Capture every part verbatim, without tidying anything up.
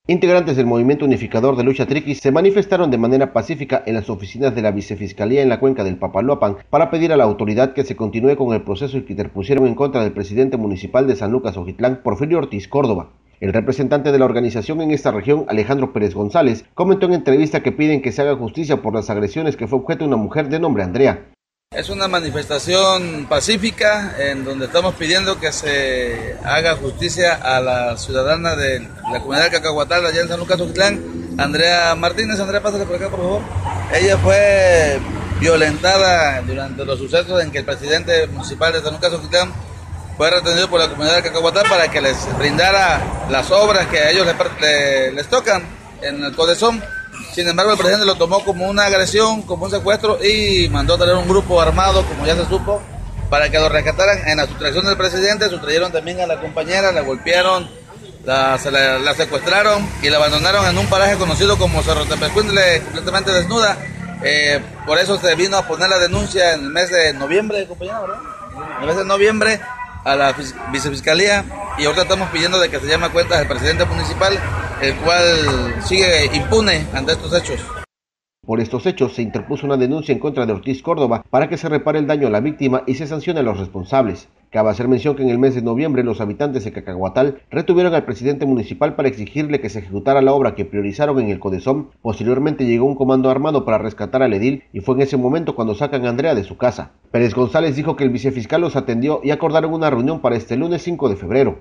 Integrantes del Movimiento Unificador de Lucha Triquis se manifestaron de manera pacífica en las oficinas de la Vicefiscalía en la cuenca del Papaloapan para pedir a la autoridad que se continúe con el proceso que interpusieron en contra del presidente municipal de San Lucas Ojitlán, Porfirio Ortiz Córdoba. El representante de la organización en esta región, Alejandro Pérez González, comentó en entrevista que piden que se haga justicia por las agresiones que fue objeto una mujer de nombre Andrea. Es una manifestación pacífica en donde estamos pidiendo que se haga justicia a la ciudadana de la comunidad de Cacahuatal, allá en San Lucas Ojitlán, Andrea Martínez. Andrea, pásale por acá, por favor. Ella fue violentada durante los sucesos en que el presidente municipal de San Lucas Ojitlán fue retenido por la comunidad de Cacahuatal para que les brindara las obras que a ellos les, les tocan en el Codesón. Sin embargo, el presidente lo tomó como una agresión, como un secuestro, y mandó a traer un grupo armado, como ya se supo, para que lo rescataran. En la sustracción del presidente sustrayeron también a la compañera, la golpearon, la, se la, la secuestraron y la abandonaron en un paraje conocido como Cerro Tepecuintle, completamente desnuda. Eh, por eso se vino a poner la denuncia en el mes de noviembre, compañera, ¿verdad? En el mes de noviembre a la vicefiscalía, y ahorita estamos pidiendo de que se llame a cuentas al presidente municipal, el cual sigue impune ante estos hechos. Por estos hechos se interpuso una denuncia en contra de Ortiz Córdoba para que se repare el daño a la víctima y se sancione a los responsables. Cabe hacer mención que en el mes de noviembre los habitantes de Cacahuatal retuvieron al presidente municipal para exigirle que se ejecutara la obra que priorizaron en el Codesón. Posteriormente llegó un comando armado para rescatar al edil y fue en ese momento cuando sacan a Andrea de su casa. Pérez González dijo que el vicefiscal los atendió y acordaron una reunión para este lunes cinco de febrero.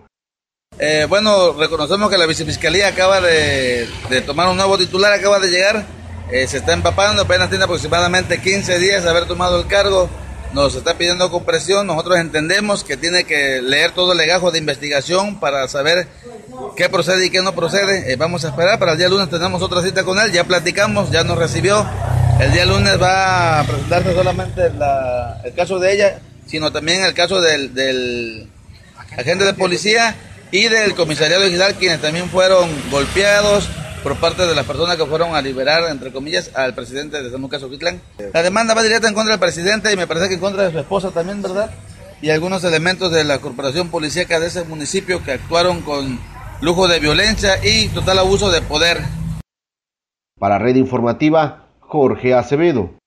Eh, bueno, reconocemos que la vicefiscalía acaba de, de tomar un nuevo titular, acaba de llegar, eh, se está empapando, apenas tiene aproximadamente quince días de haber tomado el cargo, nos está pidiendo compresión. Nosotros entendemos que tiene que leer todo el legajo de investigación para saber qué procede y qué no procede. Eh, vamos a esperar, para el día lunes tenemos otra cita con él, ya platicamos, ya nos recibió. El día lunes va a presentarse solamente la, el caso de ella, sino también el caso del, del agente de policía y del comisariado general, quienes también fueron golpeados por parte de las personas que fueron a liberar, entre comillas, al presidente de San Lucas Ojitlán. La demanda va directa en contra del presidente y me parece que en contra de su esposa también, ¿verdad? Y algunos elementos de la corporación policíaca de ese municipio que actuaron con lujo de violencia y total abuso de poder. Para Red Informativa, Jorge Acevedo.